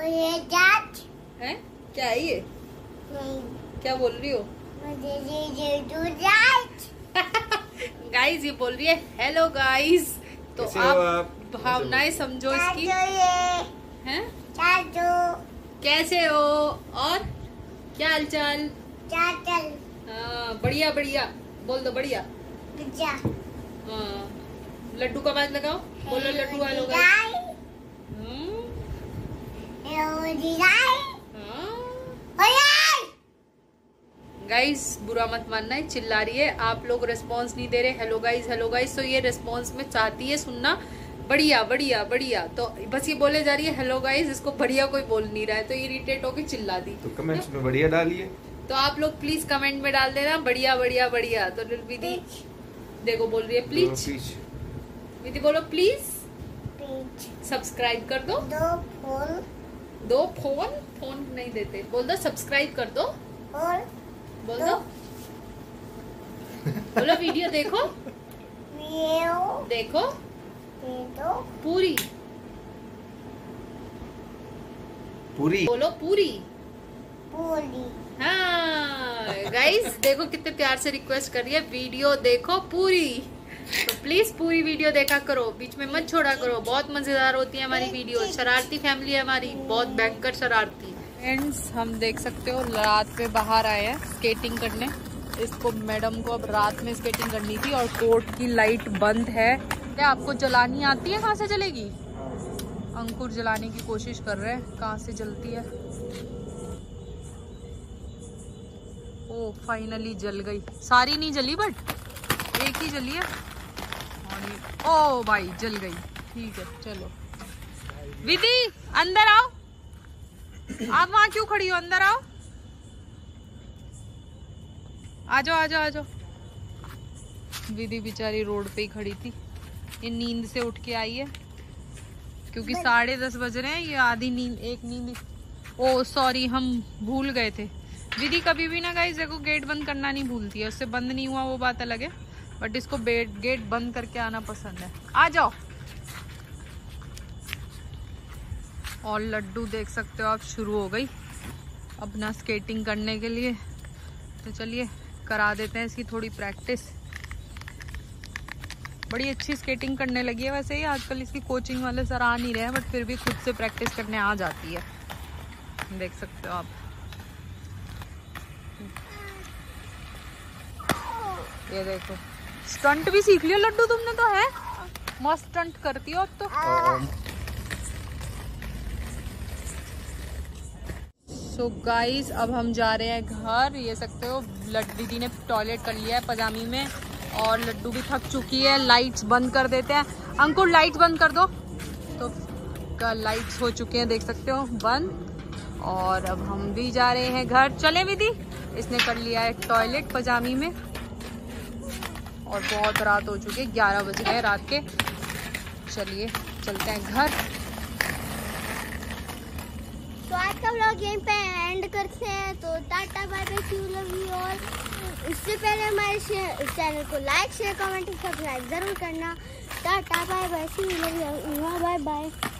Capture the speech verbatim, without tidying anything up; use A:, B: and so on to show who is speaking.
A: ये जाट
B: है क्या है ये?
A: नहीं,
B: क्या बोल रही हो?
A: मुझे ये ये दो जाट
B: गाइस ये बोल रही है हेलो गाइस। तो आप, आप भावनाएं समझो इसकी। हैं?
A: चाचू
B: कैसे हो और क्या हालचाल?
A: चाचल
B: हाँ बढ़िया बढ़िया बोल दो बढ़िया।
A: गुज्जा
B: हाँ लड्डू का बात लगाओ, बोलो लड्डू हेलो गाइस। गाइस बुरा मत मानना है, चिल्ला रही है, आप लोग रिस्पांस नहीं दे रहे हेलो गाइस हेलो गाइस। तो ये रिस्पांस में चाहती है सुनना बढ़िया बढ़िया बढ़िया, तो बस ये बोले जा रही है हेलो गाइस, इसको बढ़िया कोई बोल नहीं रहा है तो इरिटेट होके चिल्ला दी।
C: तो कमेंट्स में बढ़िया डालिए,
B: तो आप लोग प्लीज कमेंट में डाल देना बढ़िया बढ़िया बढ़िया। तो विधि देखो बोल रही है प्लीज, विधि बोलो प्लीज सब्सक्राइब कर दो।
A: दो फोन
B: दो फोन फोन नहीं देते, बोल दो सब्सक्राइब कर दो।
A: और
B: बोल दो बोलो वीडियो देखो
A: वीडियो
B: देखो
A: दो
B: पूरी
C: पूरी
B: बोलो पूरी
A: पूरी।
B: हाँ गाइस देखो कितने प्यार से रिक्वेस्ट कर रही है वीडियो देखो पूरी। तो प्लीज पूरी वीडियो देखा करो, बीच में मत छोड़ा करो, बहुत मजेदार होती है हमारी वीडियो। शरारती फैमिली है हमारी, बहुत भयंकर शरारती। फ्रेंड्स हम देख सकते हो रात पे बाहर आए हैं स्केटिंग करने। इसको मैडम को अब रात में स्केटिंग करनी थी और कोर्ट की लाइट बंद है। क्या आपको जलानी आती है? कहाँ से जलेगी? अंकुर जलाने की कोशिश कर रहे हैं, कहाँ से जलती है। ओ फाइनली जल गई, सारी नहीं जली बट एक ही जली है। ओ भाई जल गई, ठीक है चलो। विधि अंदर आओ, आप वहां क्यों खड़ी हो? अंदर आओ, आ जाओ आ जाओ आ जाओ। विधि बेचारी रोड पे ही खड़ी थी, ये नींद से उठ के आई है क्योंकि साढ़े दस बज रहे हैं। ये आधी नींद एक नींद, ओ सॉरी हम भूल गए थे। विधि कभी भी ना गाइस देखो गेट बंद करना नहीं भूलती है, उससे बंद नहीं हुआ वो बात अलग है, बट इसको गेट बंद करके आना पसंद है। आ जाओ। और लड्डू देख सकते हो आप शुरू हो गई अपना स्केटिंग करने के लिए, तो चलिए करा देते हैं इसकी थोड़ी प्रैक्टिस। बड़ी अच्छी स्केटिंग करने लगी है वैसे ही आजकल, इसकी कोचिंग वाले सर आ नहीं रहे हैं बट फिर भी खुद से प्रैक्टिस करने आ जाती है, देख सकते हो आप। ये देखो स्टंट भी सीख लिया लड्डू तुमने तो, है मस्त स्टंट करती हो अब तो। सो so गाइस अब हम जा रहे हैं घर। ये सकते हो लड्डू दीदी ने टॉयलेट कर लिया है पजामी में और लड्डू भी थक चुकी है। लाइट्स बंद कर देते हैं, अंकुर लाइट्स बंद कर दो। तो लाइट्स हो चुके हैं देख सकते हो बंद, और अब हम भी जा रहे हैं घर। चले विधि, इसने कर लिया है टॉयलेट पजामी में और बहुत रात हो चुकी है, ग्यारह बज गए रात के। चलिए चलते हैं घर।
A: तो आज का व्लॉग यहीं पे एंड करते हैं, तो tata bye bye see you love you all. इससे पहले हमारे चैनल को लाइक शेयर कमेंट सब्सक्राइब जरूर करना। Tata bye bye see you love you, bye bye.